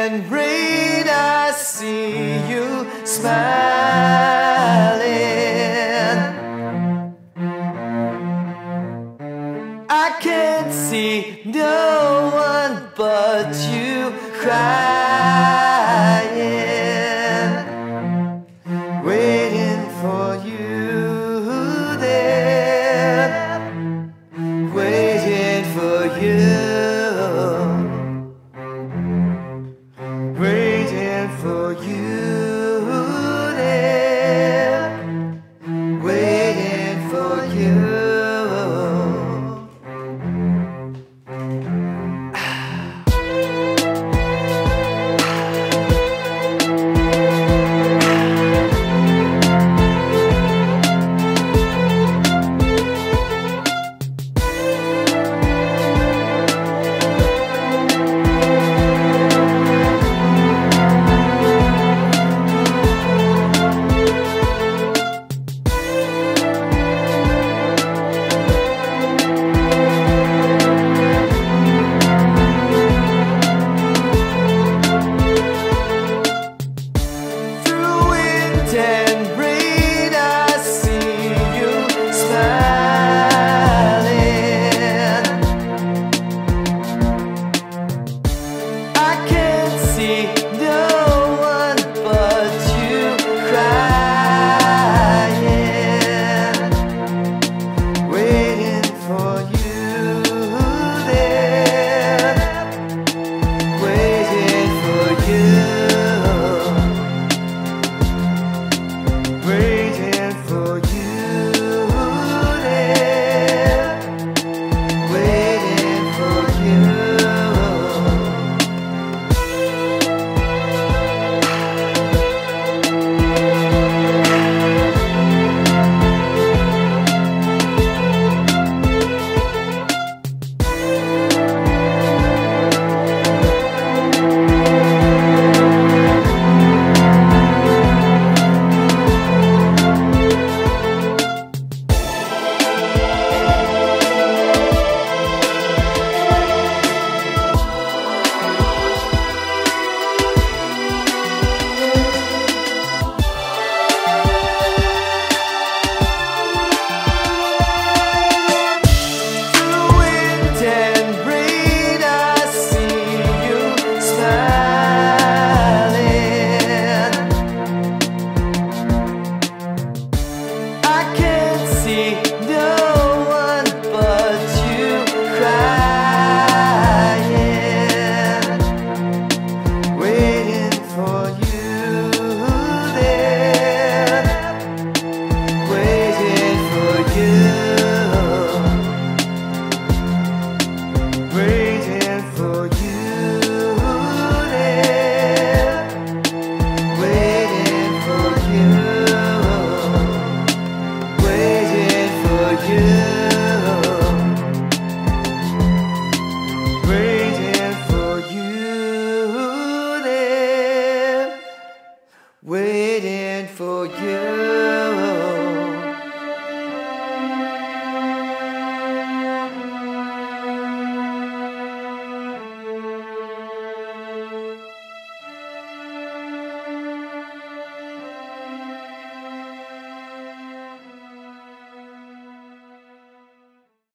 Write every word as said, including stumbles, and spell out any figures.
and rain, I see you smiling. I can't see no one but you crying, waiting for you there, waiting for you, waiting for you there, waiting for you. And rain, I see you smiling. I can't see no one but you crying, waiting for you there, waiting for you, waiting for you there, waiting for you. Waiting for you.